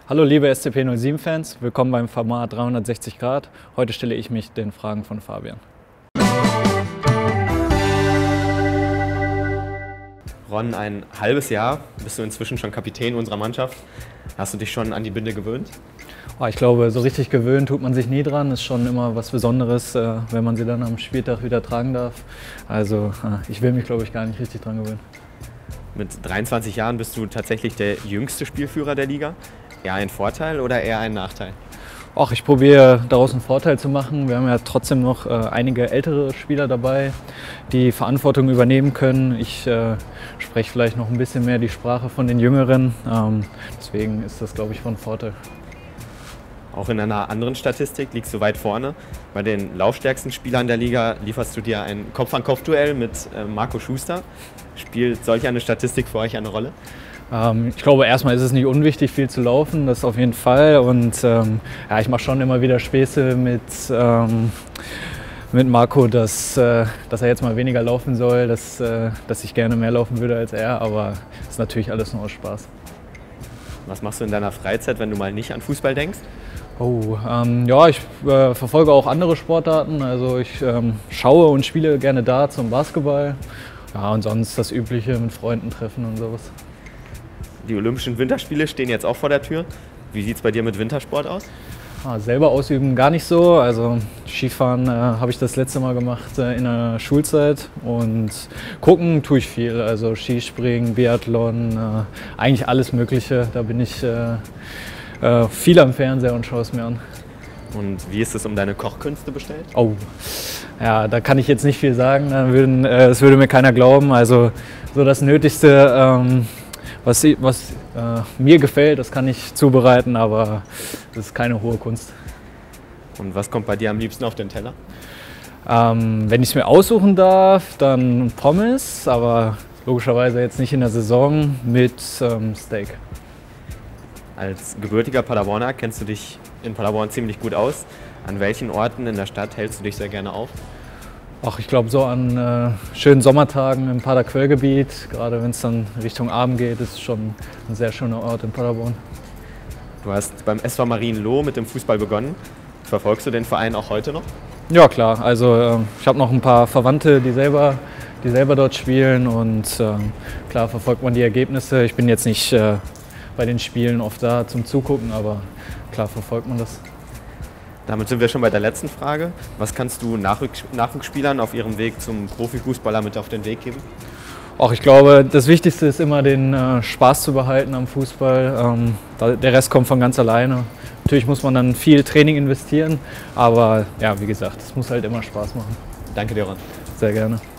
Hallo liebe SCP-07-Fans, willkommen beim Format 360 Grad. Heute stelle ich mich den Fragen von Fabian. Ron, ein halbes Jahr bist du inzwischen schon Kapitän unserer Mannschaft. Hast du dich schon an die Binde gewöhnt? Ich glaube, so richtig gewöhnt tut man sich nie dran. Ist schon immer was Besonderes, wenn man sie dann am Spieltag wieder tragen darf. Also ich will mich, glaube ich, gar nicht richtig dran gewöhnen. Mit 23 Jahren bist du tatsächlich der jüngste Spielführer der Liga. Eher ein Vorteil oder eher ein Nachteil? Ich probiere daraus einen Vorteil zu machen. Wir haben ja trotzdem noch einige ältere Spieler dabei, die Verantwortung übernehmen können. Ich spreche vielleicht noch ein bisschen mehr die Sprache von den Jüngeren. Deswegen ist das, glaube ich, von Vorteil. Auch in einer anderen Statistik liegst du weit vorne. Bei den laufstärksten Spielern der Liga lieferst du dir ein Kopf-an-Kopf-Duell mit Marco Schuster. Spielt solch eine Statistik für euch eine Rolle? Ich glaube, erstmal ist es nicht unwichtig, viel zu laufen, das auf jeden Fall. Und ich mache schon immer wieder Späße mit Marco, dass er jetzt mal weniger laufen soll, dass ich gerne mehr laufen würde als er, aber es ist natürlich alles nur aus Spaß. Was machst du in deiner Freizeit, wenn du mal nicht an Fußball denkst? Ich verfolge auch andere Sportarten, also ich schaue und spiele gerne Darts und Basketball. Ja, und sonst das Übliche mit Freunden treffen und sowas. Die Olympischen Winterspiele stehen jetzt auch vor der Tür. Wie sieht es bei dir mit Wintersport aus? Selber ausüben gar nicht so. Also Skifahren habe ich das letzte Mal gemacht in der Schulzeit und gucken tue ich viel. Also Skispringen, Biathlon, eigentlich alles Mögliche. Da bin ich viel am Fernseher und schaue es mir an. Und wie ist es um deine Kochkünste bestellt? Ja, da kann ich jetzt nicht viel sagen. Das würde mir keiner glauben. Also so das Nötigste. Was mir gefällt, das kann ich zubereiten, aber das ist keine hohe Kunst. Und was kommt bei dir am liebsten auf den Teller? Wenn ich es mir aussuchen darf, dann Pommes, aber logischerweise jetzt nicht in der Saison mit Steak. Als gebürtiger Paderborner kennst du dich in Paderborn ziemlich gut aus. An welchen Orten in der Stadt hältst du dich sehr gerne auf? Ich glaube, so an schönen Sommertagen im Paderquellgebiet, gerade wenn es dann Richtung Abend geht, ist es schon ein sehr schöner Ort in Paderborn. Du hast beim SV Marienloh mit dem Fußball begonnen. Verfolgst du den Verein auch heute noch? Ja, klar. Also ich habe noch ein paar Verwandte, die selber dort spielen und klar verfolgt man die Ergebnisse. Ich bin jetzt nicht bei den Spielen oft da zum Zugucken, aber klar verfolgt man das. Damit sind wir schon bei der letzten Frage. Was kannst du Nachwuchsspielern auf ihrem Weg zum Profifußballer mit auf den Weg geben? Ich glaube, das Wichtigste ist immer, den Spaß zu behalten am Fußball. Der Rest kommt von ganz alleine. Natürlich muss man dann viel Training investieren, aber ja, wie gesagt, es muss halt immer Spaß machen. Danke dir, Ron. Sehr gerne.